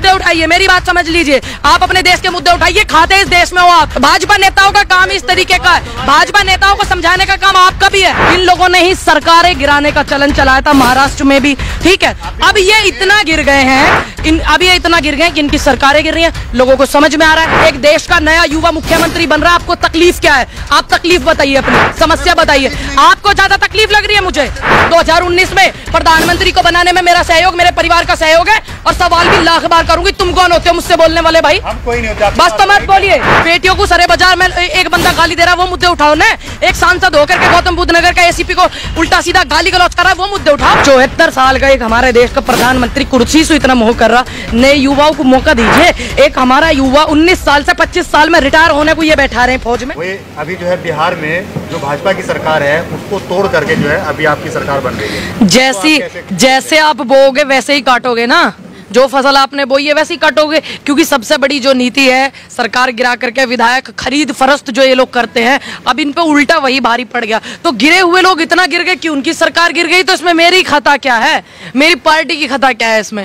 मुद्दे उठाइए, मेरी बात समझ लीजिए, आप अपने देश के मुद्दे उठाइए, खाते इस देश में हो आप। भाजपा नेताओं का काम इस तरीके का है, भाजपा नेताओं को समझाने का काम आपका भी है। इन लोगों ने ही सरकारें गिराने का चलन चलाया था महाराष्ट्र में भी, ठीक है। अब ये इतना गिर गए हैं, अब ये इतना गिर गए कि इनकी सरकारें गिर रही हैं, लोगों को समझ में आ रहा है। एक देश का नया युवा मुख्यमंत्री बन रहा है, आपको तकलीफ क्या है? आप तकलीफ बताइए, अपनी समस्या बताइए। आपको ज्यादा तकलीफ लग रही है मुझे 2019 में प्रधानमंत्री को बनाने में मेरा सहयोग, मेरे परिवार का सहयोग है, और सवाल भी लाख बार करूंगी, तुम कौन होते हो मुझसे बोलने वाले भाई? हम कोई नहीं होते। बस तो मत बोलिए। बेटियों को सरे बाजार में एक बंदा गाली दे रहा है, वो मुद्दे उठाओ ना। एक सांसद होकर के गौतम बुद्ध नगर का एसीपी को उल्टा सीधा गाली गलौज कर रहा है, वो मुद्दे उठाओ। 74 साल का एक हमारे देश का प्रधानमंत्री कुर्सी से इतना मोह कर रहा, नए युवाओं को मौका दीजिए। एक हमारा युवा 19 साल से 25 साल में रिटायर होने को ये बैठा रहे हैं फौज में। अभी जो है बिहार में जो भाजपा की सरकार है उसको तोड़ करके जो है अभी आपकी सरकार बन रही है। जैसे आप बोओगे वैसे ही काटोगे ना, जो फसल आपने बोई है वैसे ही काटोगे। क्योंकि सबसे बड़ी जो नीति है सरकार गिरा करके विधायक खरीद फरोख्त जो ये लोग करते हैं, अब इन पे उल्टा वही भारी पड़ गया। तो गिरे हुए लोग इतना गिर गए कि उनकी सरकार गिर गई, तो इसमें मेरी खता क्या है? मेरी पार्टी की खता क्या है इसमें?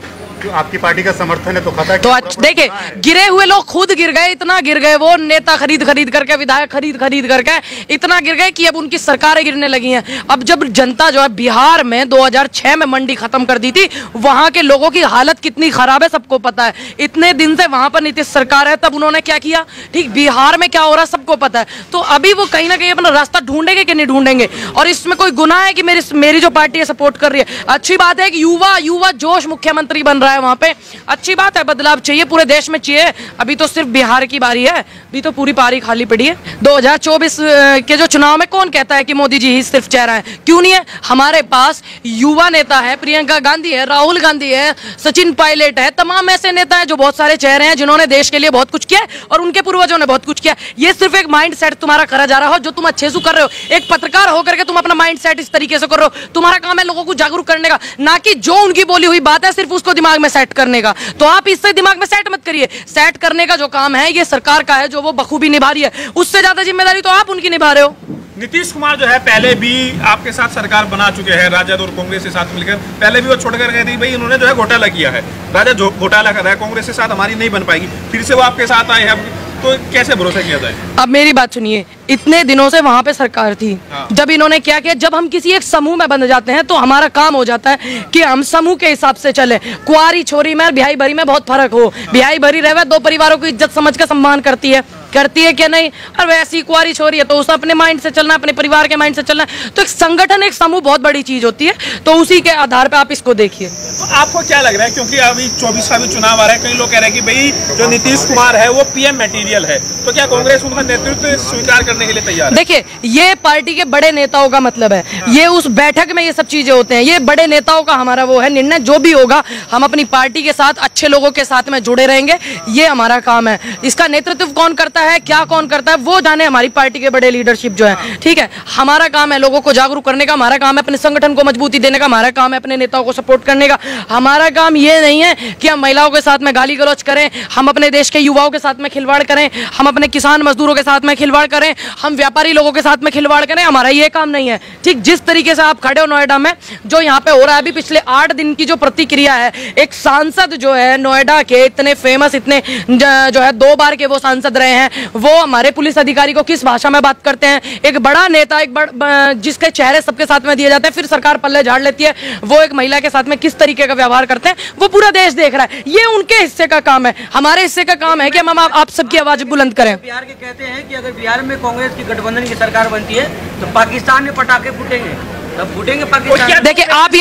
आपकी पार्टी का समर्थन है तो खता तो देखिए, गिरे हुए लोग खुद गिर गए, इतना गिर गए, वो नेता खरीद करके, विधायक खरीद करके इतना गिर गए कि अब उनकी सरकारें गिरने लगी हैं। अब जब जनता जो है बिहार में 2006 में मंडी खत्म कर दी थी, वहां के लोगों की हालत कितनी खराब है सबको पता है। इतने दिन से वहां पर नीतीश सरकार है, तब उन्होंने क्या किया? ठीक, बिहार में क्या हो रहा है सबको पता है। तो अभी वो कहीं ना कहीं अपना रास्ता ढूंढेंगे कि नहीं ढूंढेंगे, और इसमें कोई गुनाह है कि मेरी जो पार्टी है सपोर्ट कर रही है? अच्छी बात है कि युवा जोश मुख्यमंत्री बन रहा है वहां पे, अच्छी बात है, बदलाव चाहिए, पूरे देश में चाहिए। अभी तो सिर्फ बिहार की बारी है, अभी तो पूरी पारी खाली पड़ी है। 2024 के जो चुनाव में कौन कहता है कि मोदी जी ही सिर्फ चेहरा है? क्यों नहीं है? हमारे पास युवा नेता है, प्रियंका गांधी है, राहुल गांधी है, सचिन पायलट है, तमाम ऐसे नेता हैं जो बहुत सारे चेहरे हैं, जिन्होंने देश के लिए बहुत कुछ किया और उनके पूर्वजों ने बहुत कुछ किया। ये सिर्फ एक माइंड सेट तुम्हारा करा जा रहा हो जो तुम अच्छे से कर रहे हो। एक पत्रकार होकर के तुम अपना माइंड सेट इस तरीके से कर रहे हो। तुम्हारा काम है लोगों को जागरूक करने का, ना कि जो उनकी बोली हुई बात है सिर्फ उसको दिमाग में सेट करने का। तो आप इससे दिमाग में सेट मत करिए। सेट करने का जो काम है ये सरकार का है, जो वो बखूबी निभा रही है। उससे ज्यादा जिम्मेदारी तो आप उनकी निभा रहे हो। नीतीश कुमार जो है पहले भी आपके साथ सरकार बना चुके हैं, राजद और कांग्रेस के साथ मिलकर। पहले भी वो छोड़कर गए थे भाई इन्होंने जो है घोटाला किया है, राजद घोटाला कर रहा है, कांग्रेस के साथ हमारी नहीं बन पाएगी, फिर से वो आपके साथ आए हैं, तो कैसे भरोसा किया जाए? अब मेरी बात सुनिए, इतने दिनों से वहां पे सरकार थी। जब इन्होंने क्या किया, जब हम किसी एक समूह में बंध जाते हैं तो हमारा काम हो जाता है कि हम समूह के हिसाब से चले। कुआरी छोरी में और बिहाई भरी में बहुत फर्क हो। बिहाई भरी रहे दो परिवारों की इज्जत समझ कर सम्मान करती है क्या नहीं? और वैसी कुआरी छोरी है तो उसे अपने माइंड से चलना, अपने परिवार के माइंड से चलना। तो एक संगठन, एक समूह बहुत बड़ी चीज होती है, तो उसी के आधार पे आप इसको देखिए। तो आपको क्या लग रहा है, क्योंकि अभी 24 का भी चुनाव आ रहा है, कई लोग कह रहे हैं कि भाई जो नीतीश कुमार है वो पीएम मटेरियल है, तो क्या कांग्रेस उनका नेतृत्व स्वीकार करने के लिए तैयार है? देखिए, ये पार्टी के बड़े नेताओं का मतलब है, ये उस बैठक में ये सब चीजें होते हैं, ये बड़े नेताओं का हमारा वो है निर्णय। जो भी होगा हम अपनी पार्टी के साथ अच्छे लोगों के साथ में जुड़े रहेंगे, ये हमारा काम है। इसका नेतृत्व कौन करता है, क्या कौन करता है, वो जाने हमारी पार्टी के बड़े लीडरशिप जो है, ठीक है। हमारा काम है लोगों को जागरूक करने का, हमारा काम है अपने संगठन को मजबूती देने का, हमारा काम है अपने नेताओं को सपोर्ट करने का। हमारा काम ये नहीं है कि हम महिलाओं के साथ में गाली गलौज करें, हम अपने देश के युवाओं के साथ में खिलवाड़ करें, हम अपने किसान मजदूरों के साथ में खिलवाड़ करें, हम व्यापारी लोगों के साथ में खिलवाड़ करें। हमारा ये काम नहीं है, ठीक। जिस तरीके से आप खड़े हो नोएडा में, जो यहाँ पे हो रहा है अभी पिछले 8 दिन की जो प्रतिक्रिया है, एक सांसद जो है नोएडा के इतने फेमस, इतने जो है 2 बार के वो सांसद रहे हैं, वो हमारे पुलिस अधिकारी को किस भाषा में बात करते हैं। एक बड़ा नेता, जिसके चेहरे सबके साथ में दिए जाते हैं, फिर सरकार पल्ले झाड़ लेती है, वो एक महिला के साथ में किस तरीके का व्यवहार करते हैं, वो पूरा देश देख रहा है। ये उनके हिस्से का काम है, हमारे हिस्से का काम है कि हम आप सबकी आवाज बुलंद करें। बिहार के कहते हैं कि अगर बिहार में कांग्रेस की गठबंधन की सरकार बनती है तो पाकिस्तान में पटाखे फूटेंगे, तब फूटेंगे पाकिस्तान। देखिए,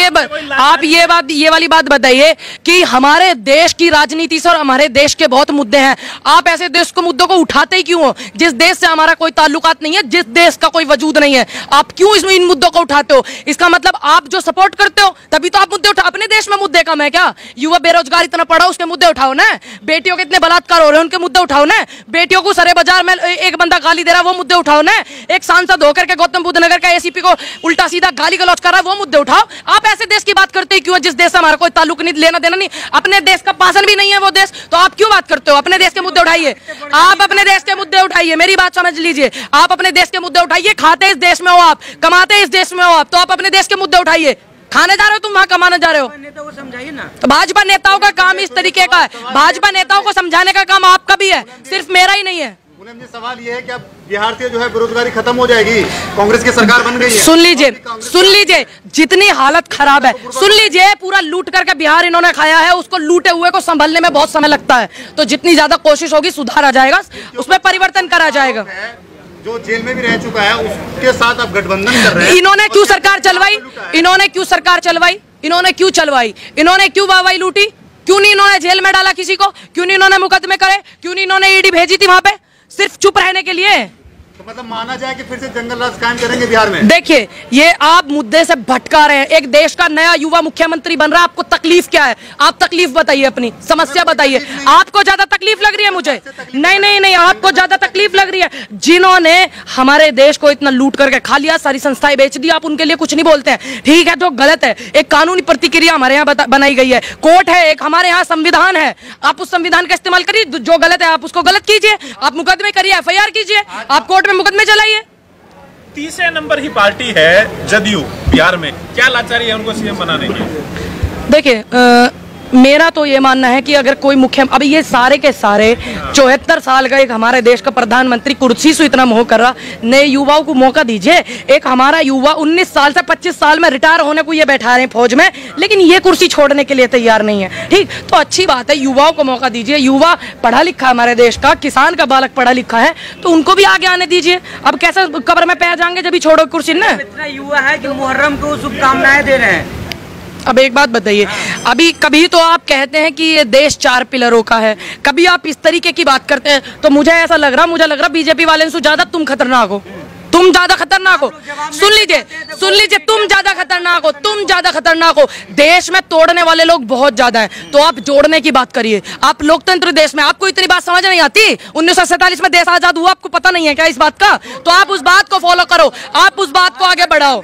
आप ये वाली बात बताइए कि हमारे देश की राजनीति से और हमारे देश के बहुत मुद्दे हैं, आप ऐसे देश को मुद्दों को उठाते ही क्यों हो? जिस देश से हमारा कोई ताल्लुकात नहीं है, जिस देश का कोई वजूद नहीं है, आप क्यों इन मुद्दों को उठाते हो? इसका मतलब आप जो सपोर्ट करते हो तभी तो आप मुद्दे उठा। अपने देश में मुद्दे कम है क्या? युवा बेरोजगार इतना पड़ा, उसके मुद्दे उठाओ ना। बेटियों के इतने बलात्कार हो रहे हैं, उनके मुद्दे उठाओ ना। बेटियों को सरे बाजार में एक बंदा गाली दे रहा है, वो मुद्दे उठाओ ना। एक सांसद होकर के गौतम बुद्ध नगर का एसीपी को उल्टा सीधा गाली गलौज कर रहा है, वो मुद्दे उठाओ। आप ऐसे देश की बात करते क्यों? जिस देश से हमारा कोई ताल्लुक नहीं, लेना देना नहीं, अपने देश का पासन भी नहीं है वो देश, तो आप क्यों बात करते हो? अपने देश के मुद्दे उठाइए, आप अपने देश के मुद्दे उठाइए, मेरी बात समझ लीजिए, आप अपने देश के मुद्दे उठाइए। खाते इस देश में हो आप, कमाते इस देश में हो आप, तो आप अपने देश के मुद्दे उठाइए। खाने जा रहे हो तुम, वहाँ कमाने जा रहे हो। नेता को समझाइए ना। तो भाजपा नेताओं का काम इस तरीके का है, भाजपा नेताओं को समझाने का काम आपका भी है, सिर्फ मेरा ही नहीं है। मुलायम जी, सवाल ये है कि अब बिहार से जो है बेरोजगारी खत्म हो जाएगी, कांग्रेस की सरकार बन गई है। सुन लीजिए जितनी हालत खराब है, सुन लीजिए, पूरा लूट करके बिहार इन्होंने खाया है, उसको लूटे हुए को संभलने में बहुत समय लगता है, तो जितनी ज्यादा कोशिश होगी सुधार आ जाएगा, उसमें परिवर्तन करा जाएगा। जो जेल में भी रह चुका है उसके साथ आप गठबंधन कर रहे हैं। इन्होंने क्यों सरकार चलवाई, इन्होंने क्यों सरकार चलवाई, इन्होंने क्यों चलवाई, इन्होंने क्यों वाहवाही लूटी, क्यों नहीं इन्होंने जेल में डाला किसी को, क्यों नहीं इन्होंने मुकदमे करे, क्यों नहीं इन्होंने ईडी भेजी थी वहां पे, सिर्फ चुप रहने के लिए। तो मतलब माना जाए कि फिर से जंगल राज कायम करेंगे बिहार में। देखिए, ये आप मुद्दे से भटका रहे हैं। एक देश का नया युवा मुख्यमंत्री बन रहा है, आपको तकलीफ क्या है? आप तकलीफ बताइए, अपनी समस्या बताइए। आपको ज्यादा तकलीफ लग रही है मुझे? नहीं, आपको ज्यादा तकलीफ लग रही है। जिन्होंने हमारे देश को इतना लूट करके खा लिया, सारी संस्थाएं बेच दी, आप उनके लिए कुछ नहीं बोलते हैं। ठीक है, जो गलत है, एक कानूनी प्रतिक्रिया हमारे यहाँ बनाई गई है, कोर्ट है, एक हमारे यहाँ संविधान है, आप उस संविधान का इस्तेमाल करिए। जो गलत है आप उसको गलत कीजिए, आप मुकदमे करिए, FIR कीजिए, आप कोर्ट में मुकदमे चलाइए। तीसरे नंबर की पार्टी है जदयू बिहार में, क्या लाचारी है उनको सीएम बनाने की? देखिए, मेरा तो ये मानना है कि अगर कोई अभी ये सारे के सारे 74 साल का एक हमारे देश का प्रधानमंत्री कुर्सी से इतना मोह कर रहा, नए युवाओं को मौका दीजिए। एक हमारा युवा 19 साल से 25 साल में रिटायर होने को ये बैठा रहे हैं फौज में, लेकिन ये कुर्सी छोड़ने के लिए तैयार नहीं है। ठीक, तो अच्छी बात है, युवाओं को मौका दीजिए। युवा पढ़ा लिखा हमारे देश का, किसान का बालक पढ़ा लिखा है, तो उनको भी आगे आने दीजिए। अब कैसे कब्र में पैर जाएंगे जब भी छोड़ो कुर्सी ना। इतना युवा है कि मुहर्रम को शुभकामनाएं दे रहे हैं। अब एक बात बताइए, अभी कभी तो आप कहते हैं कि ये देश 4 पिलरों का है, कभी आप इस तरीके की बात करते हैं, तो मुझे ऐसा लग रहा बीजेपी वाले से ज्यादा तुम खतरनाक हो, तुम ज्यादा खतरनाक हो। सुन लीजिए, तुम ज्यादा खतरनाक हो। देश में तोड़ने वाले लोग बहुत ज्यादा हैं, तो आप जोड़ने की बात करिए। आप लोकतंत्र देश में, आपको इतनी बात समझ नहीं आती? 1947 में देश आजाद हुआ, आपको पता नहीं है क्या इस बात का? तो आप उस बात को फॉलो करो, आप उस बात को आगे बढ़ाओ।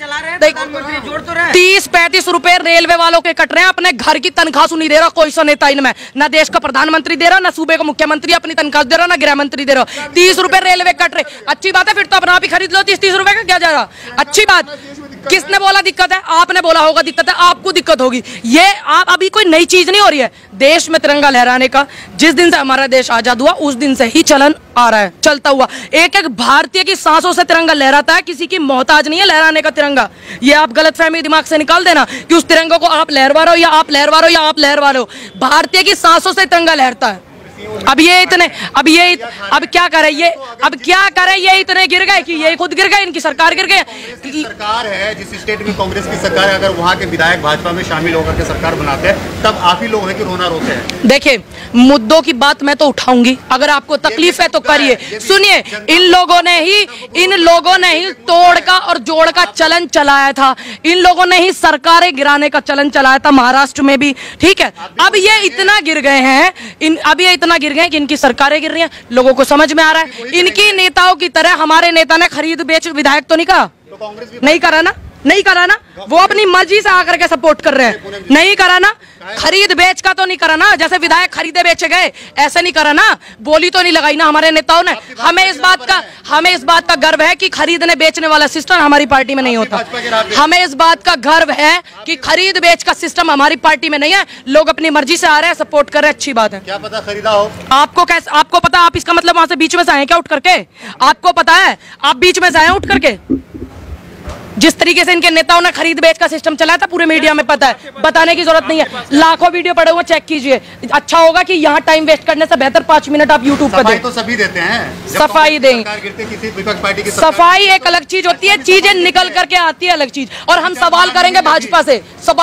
30-35 रुपए रेलवे वालों के कट रहे हैं, अपने घर की तनख्वाह सुनी दे रहा कोई सा नेता इनमें, ना देश का प्रधानमंत्री दे रहा, ना सूबे का मुख्यमंत्री अपनी तनख्वाह दे रहा, ना गृह मंत्री दे रहा। 30 रुपए रेलवे कट रहे, अच्छी बात है, फिर तो अपना आप ही खरीद लो 30 रुपए का, क्या जा रहा? अच्छी बात। किसने बोला दिक्कत है? आपने बोला होगा दिक्कत है, आपको दिक्कत होगी। ये आप अभी कोई नई चीज नहीं हो रही है देश में तिरंगा लहराने का। जिस दिन से हमारा देश आजाद हुआ उस दिन से ही चलन आ रहा है, चलता हुआ। एक एक भारतीय की सांसों से तिरंगा लहराता है, किसी की मोहताज नहीं है लहराने का तिरंगा। ये आप गलतफहमी दिमाग से निकाल देना कि उस तिरंगे को आप लहरवा रहे हो या आप लहरवा रहे हो या आप लहरवा रहे हो। भारतीय की सांसों से तिरंगा लहरता है। अब क्या करे ये इतने गिर गए कि ये खुद गिर गए, इनकी सरकार गिर गई। सरकार है जिस स्टेट में कांग्रेस की सरकार है, अगर वहाँ के विधायक भाजपा में शामिल होकर के सरकार बनाते हैं, तब आप ही लोग हैं कि रोना रोते हैं। देखिए, मुद्दों की बात मैं तो उठाऊंगी, अगर आपको तकलीफ है तो करिए। सुनिए, इन लोगों ने ही तोड़ का और जोड़ का चलन चलाया था, इन लोगों ने ही सरकारें गिराने का चलन चलाया था, महाराष्ट्र में भी। ठीक है, अब ये इतना गिर गए हैं, इतना गिर गए कि इनकी सरकारें गिर रही हैं, लोगों को समझ में आ रहा है। इनकी नेताओं की तरह हमारे नेता ने खरीद बेच विधायक तो नहीं करा, नहीं करा ना, वो अपनी मर्जी से आकर के सपोर्ट कर रहे हैं, नहीं करा ना, खरीद बेच का तो नहीं करा ना, जैसे विधायक खरीदे बेचे गए ऐसे नहीं करा ना, बोली तो नहीं लगाई ना हमारे नेताओं ने। हमें इस बात का गर्व है कि खरीदने बेचने वाला सिस्टम हमारी पार्टी में नहीं होता। हमें इस बात का गर्व है कि खरीद बेच का सिस्टम हमारी पार्टी में नहीं है। लोग अपनी मर्जी से आ रहे हैं, सपोर्ट कर रहे हैं, अच्छी बात है। क्या पता खरीदा हो? आपको पता, आप इसका मतलब वहां से बीच में से आए क्या उठ करके? आपको पता है आप बीच में से आए उठ करके? जिस तरीके से इनके नेताओं ने खरीद बेच का सिस्टम चलाया था पूरे मीडिया में पता है, बताने की जरूरत नहीं है। लाखों वीडियो पड़े हुए, चेक कीजिए। अच्छा होगा कि यहाँ टाइम वेस्ट करने से बेहतर 5 मिनट आप यूट्यूब पर दें। तो सभी देते हैं, सफाई दें। सफाई एक अलग चीज होती है, चीजें निकल करके आती है अलग चीज। और हम सवाल करेंगे भाजपा से,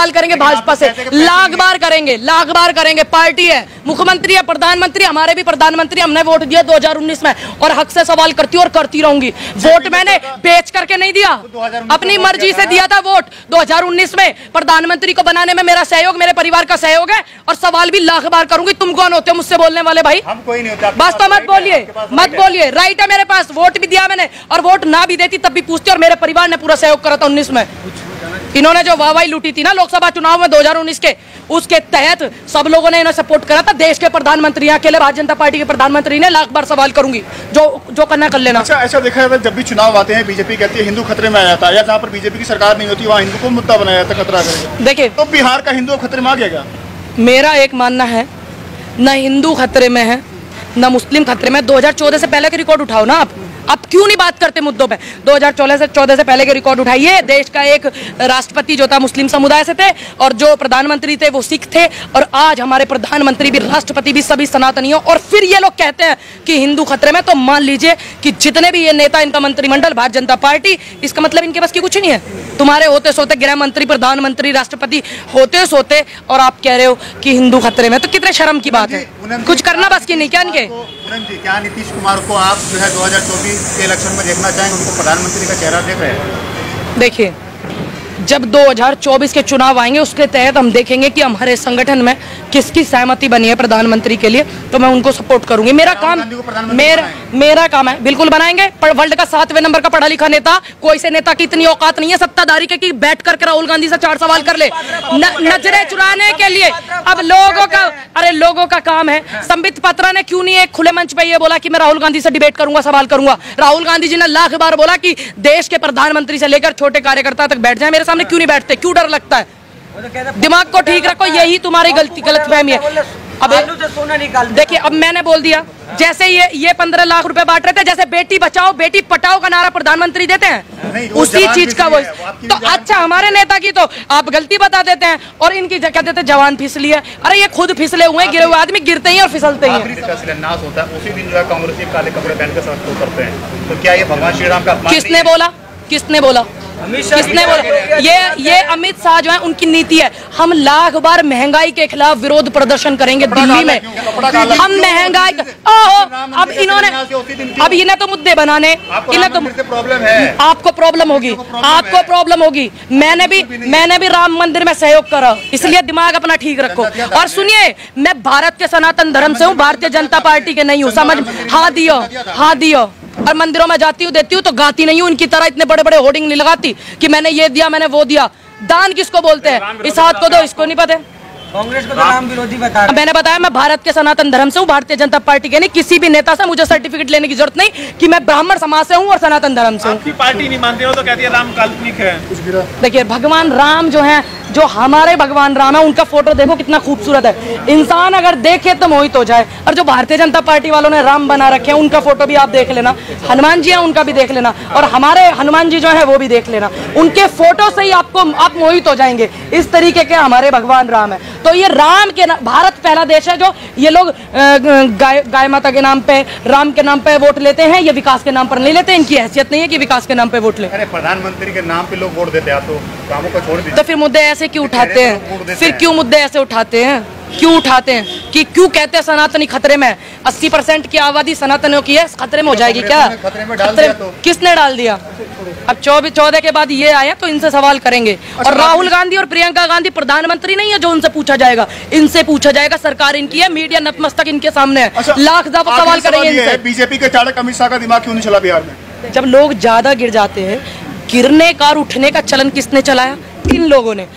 लाख बार करेंगे। पार्टी है, मुख्यमंत्री है, प्रधानमंत्री, हमारे भी प्रधानमंत्री, हमने वोट दिया 2019 में और हक से सवाल करती हूँ और करती रहूंगी। वोट मैंने बेच करके नहीं दिया, अपनी मर्जी से दिया था वोट। 2019 में प्रधानमंत्री को बनाने में मेरा सहयोग, मेरे परिवार का सहयोग है, और सवाल भी लाख बार करूंगी। तुम कौन होते हो मुझसे बोलने वाले भाई? हम कोई नहीं होता। बस तो मत बोलिए। राइट है मेरे पास, वोट भी दिया मैंने, और वोट ना भी देती तब भी पूछती, और मेरे परिवार ने पूरा सहयोग करा था 19 में। इन्होंने जो वाहवाही लूटी थी ना लोकसभा चुनाव में 2019 के, उसके तहत सब लोगों ने इन्हें सपोर्ट करा था। देश के प्रधानमंत्री, अकेले भारतीय जनता पार्टी के प्रधानमंत्री ने लाख बार सवाल करूंगी, जो करना कर लेना। अच्छा, ऐसा देखा जाता है जब भी चुनाव आते हैं बीजेपी कहती है हिंदू खतरे में आ जाता है, या जहाँ पर बीजेपी की सरकार नहीं होती वहाँ हिंदू को मुद्दा बनाया जाता है खतरा करेगा। देखिए, तो बिहार का हिंदू खतरे में आ गया क्या? मेरा एक मानना है, न हिंदू खतरे में है न मुस्लिम खतरे में। 2014 से पहले के रिकॉर्ड उठाओ ना आप क्यों नहीं बात करते मुद्दों पे? 2014 से पहले के रिकॉर्ड उठाइए। देश का एक राष्ट्रपति जो था मुस्लिम समुदाय से थे और जो प्रधानमंत्री थे वो सिख थे, और आज हमारे प्रधानमंत्री भी, राष्ट्रपति भी सभी सनातनी हो। और फिर ये लोग कहते हैं कि हिंदू खतरे में। तो मान लीजिए कि जितने भी ये नेता, इनका मंत्रिमंडल, भारतीय जनता पार्टी, इसका मतलब इनके बस की कुछ नहीं है। तुम्हारे होते सोते गृह मंत्री, प्रधानमंत्री, राष्ट्रपति होते सोते और आप कह रहे हो कि हिंदू खतरे में, तो कितने शर्म की बात है। कुछ करना बस की नहीं क्या इनके? क्या नीतीश कुमार को आप जो है 2024 के इलेक्शन में देखना चाहेंगे? उनको प्रधानमंत्री का चेहरा देख रहे हैं? देखिए, जब 2024 के चुनाव आएंगे उसके तहत हम देखेंगे कि हमारे संगठन में किसकी सहमति बनी है प्रधानमंत्री के लिए, तो मैं उनको सपोर्ट करूंगी। मेरा काम है, बिल्कुल बनाएंगे। पर वर्ल्ड का 7वें नंबर का पढ़ा लिखा नेता, कोई से नेता की इतनी औकात नहीं है सत्ताधारी के कि बैठ करके राहुल गांधी से 4 सवाल कर ले नजरें चुराने के लिए। अब लोगों का काम है। संबित पात्रा ने क्यों नहीं एक खुले मंच पे ये बोला कि मैं राहुल गांधी से डिबेट करूंगा, सवाल करूंगा? राहुल गांधी जी ने लाख बार बोला कि देश के प्रधानमंत्री से लेकर छोटे कार्यकर्ता तक बैठ जाए मेरे सामने, क्यों नहीं बैठते? क्यों डर लगता है? दिमाग को ठीक रखो, यही तुम्हारी गलतफहमी है। अब देखिए, अब मैंने बोल दिया, जैसे ये 15 लाख रुपए बांट रहे थे, जैसे बेटी बचाओ बेटी पटाओ का नारा प्रधानमंत्री देते हैं, उसी चीज का वो। तो अच्छा, हमारे नेता की तो आप गलती बता देते हैं और इनकी क्या देते हैं, जवान फिसली है। अरे ये खुद फिसले हुए, गिरे हुए आदमी गिरते ही और फिसलते ही। शिलान्यास होता है उसी दिन जो है कांग्रेस काले कपड़े पहन के सड़क पर उतरते हैं, तो क्या ये भगवान श्री राम का अपमान? किसने बोला? किसने बोला? ये अमित शाह जो है, उनकी नीति है। हम लाख बार महंगाई के खिलाफ विरोध प्रदर्शन करेंगे दिल्ली में। हम महंगाई अब इन्हें तो मुद्दे बनाने, इन्हें तो प्रॉब्लम है। आपको प्रॉब्लम होगी। मैंने भी राम मंदिर में सहयोग करा, इसलिए दिमाग अपना ठीक रखो। और सुनिए, मैं भारत के सनातन धर्म से हूँ, भारतीय जनता पार्टी के नहीं हूँ। समझ? हाँ दियो। और मंदिरों में जाती हूँ, देती हूँ, तो गाती नहीं हूँ इनकी तरह, इतने बड़े बड़े होर्डिंग नहीं लगाती कि मैंने ये दिया, मैंने वो दिया। दान किसको बोलते हैं? इस हाथ को दो, इसको नहीं पता। कांग्रेस को तो राम विरोधी बता। मैंने बताया, मैं भारत के सनातन धर्म से हूँ, भारतीय जनता पार्टी के नहीं। किसी भी नेता से मुझे सर्टिफिकेट लेने की जरूरत नहीं कि मैं ब्राह्मण समाज से हूँ और सनातन धर्म से हूँ। आपकी पार्टी नहीं मानते हो तो कहती है राम काल्पनिक है। देखिए, भगवान राम जो है, जो हमारे भगवान राम है, उनका फोटो देखो कितना खूबसूरत है। इंसान अगर देखे तो मोहित हो जाए। और जो भारतीय जनता पार्टी वालों ने राम बना रखे हैं, उनका फोटो भी आप देख लेना। हनुमान जी हैं, उनका भी देख लेना। और हमारे हनुमान जी जो है वो भी देख लेना। उनके फोटो से ही आप मोहित हो जाएंगे। इस तरीके के हमारे भगवान राम है। तो ये राम के भारत पहला देश है जो ये लोग गाय माता के नाम पे, राम के नाम पे वोट लेते हैं। ये विकास के नाम पर नहीं लेते। इनकी हैसियत नहीं है कि विकास के नाम पे वोट ले। अरे प्रधानमंत्री के नाम पे लोग वोट देते हैं, आप तो कामों को छोड़ दीजिए। तो फिर मुद्दे ऐसे क्यों उठाते हैं? फिर क्यों मुद्दे ऐसे उठाते हैं? क्यों उठाते हैं कि क्यों कहते हैं सनातनी खतरे में? 80% की आबादी सनातनियों की है, खतरे में हो जाएगी क्या? किसने डाल दिया? अब 14 के बाद ये आया तो इनसे सवाल करेंगे। और राहुल गांधी और प्रियंका गांधी प्रधानमंत्री नहीं है जो उनसे पूछा जाएगा। इनसे पूछा जाएगा, सरकार इनकी है, मीडिया नतमस्तक इनके सामने है। लाख सवाल करेंगे इनसे। बीजेपी के चाणक्य अमित शाह का दिमाग क्यों नहीं चला बिहार में? जब लोग ज्यादा गिर जाते हैं, गिरने का और उठने का चलन किसने चलाया? इन लोगों ने।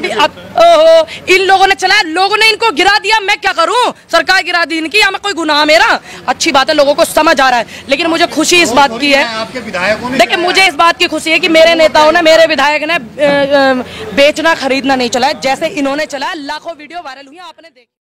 इन लोगों ने चलाया, लोगों ने इनको गिरा दिया। मैं क्या करूं? सरकार गिरा दी इनकी, या मैं कोई गुनाह मेरा? अच्छी बात है, लोगों को समझ आ रहा है। लेकिन मुझे खुशी इस बात की है, देखिए मुझे इस बात की खुशी है कि मेरे नेताओं ने, मेरे विधायक ने बेचना खरीदना नहीं चलाया, जैसे इन्होंने चलाया। लाखों वीडियो वायरल हुई, आपने देखी।